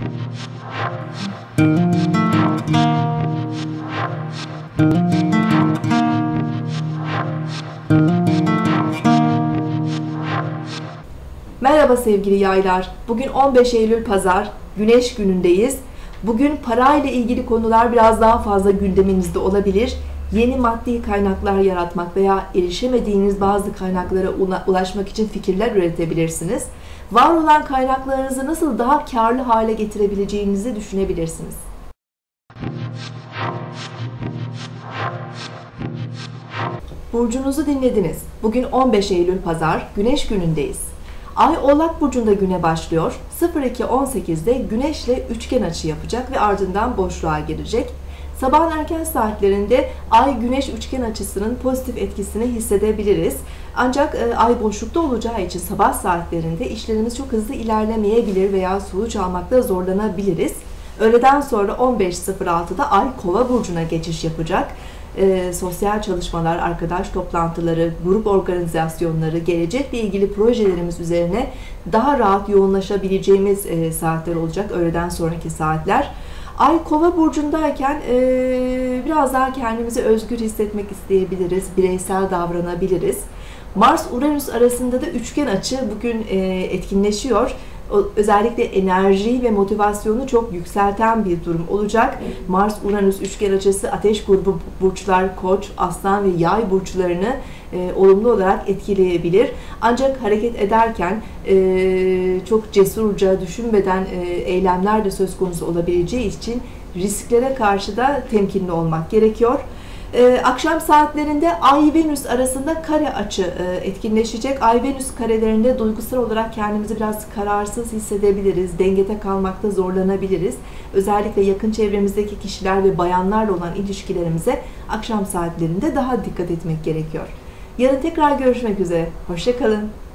Merhaba sevgili yaylar. Bugün 15 Eylül Pazar, Güneş günündeyiz. Bugün parayla ilgili konular biraz daha fazla gündeminizde olabilir. Yeni maddi kaynaklar yaratmak veya erişemediğiniz bazı kaynaklara ulaşmak için fikirler üretebilirsiniz. Var olan kaynaklarınızı nasıl daha karlı hale getirebileceğinizi düşünebilirsiniz. Burcunuzu dinlediniz. Bugün 15 Eylül Pazar, Güneş günündeyiz. Ay Oğlak Burcu'nda güne başlıyor. 02.18'de Güneş'le üçgen açı yapacak ve ardından boşluğa girecek. Sabahın erken saatlerinde Ay-Güneş üçgen açısının pozitif etkisini hissedebiliriz. Ancak Ay boşlukta olacağı için sabah saatlerinde işlerimiz çok hızlı ilerlemeyebilir veya sonuç almakta zorlanabiliriz. Öğleden sonra 15.06'da Ay Kova Burcu'na geçiş yapacak. Sosyal çalışmalar, arkadaş toplantıları, grup organizasyonları, gelecekle ilgili projelerimiz üzerine daha rahat yoğunlaşabileceğimiz saatler olacak, öğleden sonraki saatler. Ay Kova burcundayken biraz daha kendimizi özgür hissetmek isteyebiliriz, bireysel davranabiliriz. Mars-Uranüs arasında da üçgen açı bugün etkinleşiyor. Özellikle enerjiyi ve motivasyonu çok yükselten bir durum olacak. Mars-Uranüs üçgen açısı ateş grubu burçlar, Koç, Aslan ve Yay burçlarını olumlu olarak etkileyebilir. Ancak hareket ederken çok cesurca, düşünmeden eylemler de söz konusu olabileceği için risklere karşı da temkinli olmak gerekiyor. Akşam saatlerinde Ay-Venüs arasında kare açı etkinleşecek. Ay-Venüs karelerinde duygusal olarak kendimizi biraz kararsız hissedebiliriz, dengede kalmakta zorlanabiliriz. Özellikle yakın çevremizdeki kişiler ve bayanlarla olan ilişkilerimize akşam saatlerinde daha dikkat etmek gerekiyor. Yarın tekrar görüşmek üzere. Hoşça kalın.